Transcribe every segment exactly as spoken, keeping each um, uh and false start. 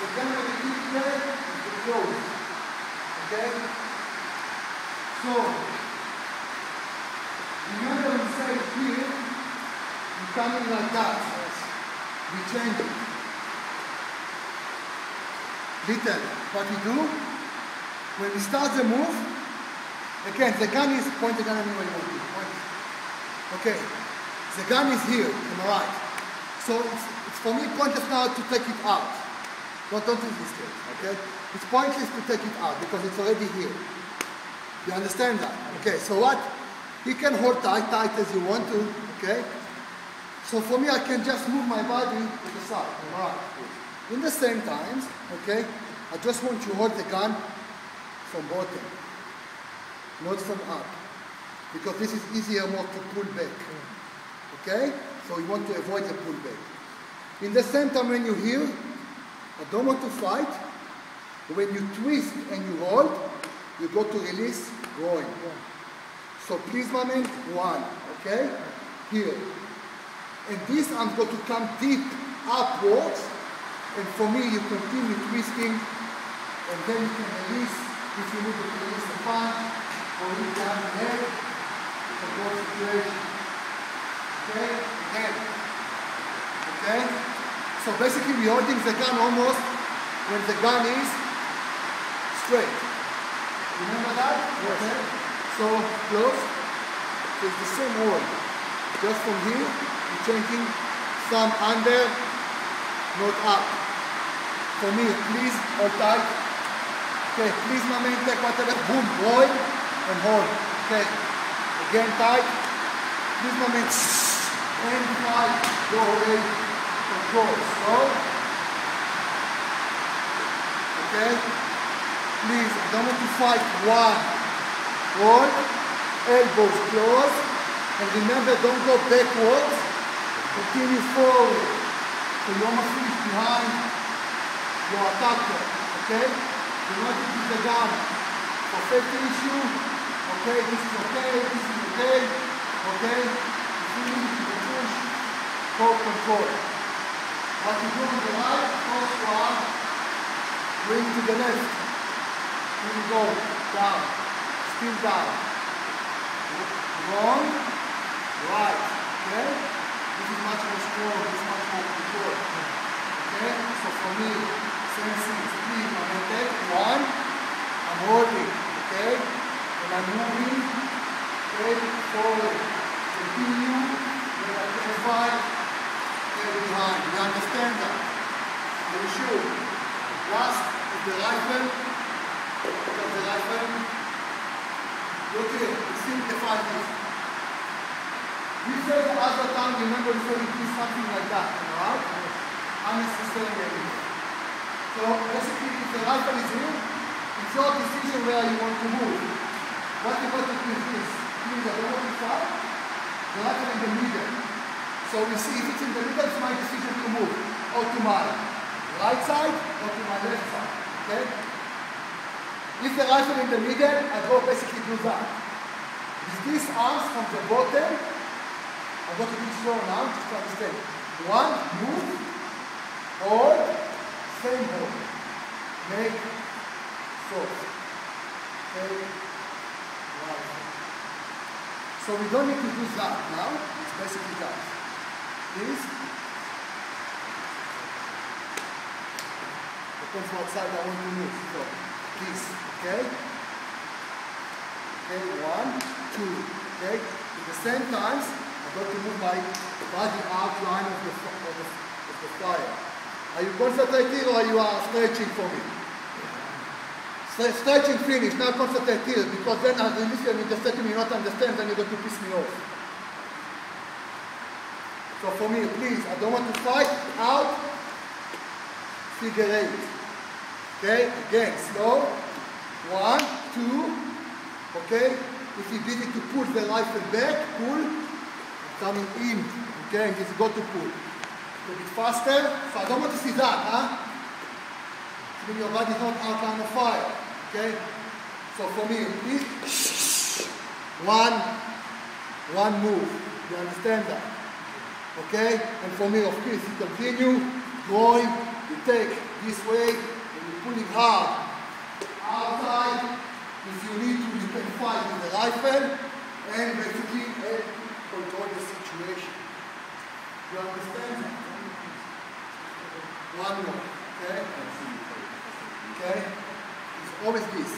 The gun will be here is the close. Okay? So, remember we say here, you come in like that. We change it. Little. What we do, when we start the move, again, the gun is, point the gun at me where you want to point. Okay. The gun is here, on the right. So it's, it's for me pointless now to take it out. Don't, don't do this case, okay? It's pointless to take it out because it's already here. You understand that? Okay, so what? You can hold tight, tight as you want to, okay? So for me, I can just move my body to the side, on the right. In the same times, okay, I just want you to hold the gun from bottom, not from up. Because this is easier more to pull back. Okay? So you want to avoid the pullback. In the same time when you're here, I don't want to fight. When you twist and you hold, you go to release, going. So please, my man, one. Okay? Here. And this I'm going to come deep upwards. And for me, you continue twisting. And then you can release, if you need to release the punch, or you can have the head, you can go situation. Okay, again. Okay? So basically we're holding the gun almost when the gun is straight. Remember that? Yes. Okay. So close. So it's the same hold. Just from here, we're changing thumb under, not up. For me, please hold tight. Okay, please my man, take whatever. Boom, roll and hold. Okay. Again tight. Please my man. And fight, go away, control. So, okay, please, I don't want to fight. One, hold, elbows close, and remember, don't go backwards, continue forward. So you almost finish behind your attacker, okay? Do not use the gun for safety issue, okay, this is okay, this is okay, okay? Hold control. What you do with the right, cross your arm, bring to the left. Here you go, down, still down. Wrong, right, okay? This is much more strong, this is much more control. Okay, so for me, same thing, please, I'm going to take one, I'm holding, okay? And I'm moving, okay, forward, continue, then I can fight. Behind. You understand that? Are you sure? Last is the rifle. Because the rifle. Look here. You see the fight is. We say the other time, remember we said it is something like that, alright? Unnecessarily. So basically if the rifle is here, it's your decision where you want to move. What you got to do is this. Please, I don't want to fight. The rifle in the middle. So we see if it's in the middle, it's my decision to move. Or to my right side, or to my left side. Okay? If the rifle in the middle, I go basically do that. With these arms from the bottom, I'm going to do slow now, just to understand. One, move, hold, same hold. Make, soft. Okay? Right. So we don't need to do that now, it's basically that. This. Depends what side I want to move. So, this, okay? Okay, one, two, okay? At the same time, I've got to move my body outline of the, of the, of the fire. Are you concentrating or you are stretching for me? Stretching finish, now concentrate here, because then as you listen, you just say to me, you not understand, then you're going to piss me off. So for me, please, I don't want to fight out, figure eight. Okay, again, slow. One, two, okay. If you're busy to pull the rifle back, pull, coming in, okay, and it's got to pull. A bit faster, so I don't want to see that, huh? When your body is not outline of fire, okay? So for me, please, one, one move, you understand that? Okay, and for me, of course, you continue going, You take this way and you're pulling hard. Outside, if you need to, you can fight with the rifle and basically help control the situation. You understand? One more, okay? Okay? It's always this.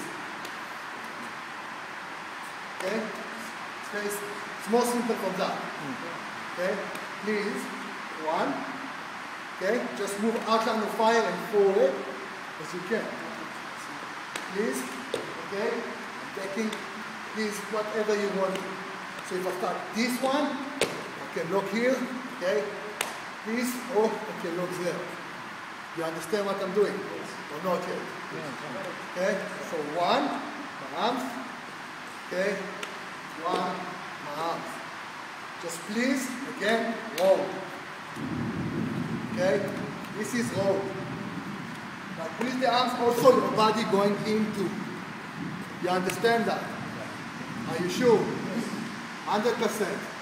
Okay? It's, it's more simple from that. Okay? Please, one. Okay? Just move outline of fire and forward as you can. Please. Okay? I'm taking this whatever you want. So if I start this one, I can lock here. Okay? This, or I can lock there. You understand what I'm doing? Or not yet? Okay? So one, my arms. Okay? One, my arms. Just please, again, roll. Okay? This is roll. Now with the arms also your body going into. You understand that? Are you sure? one hundred percent.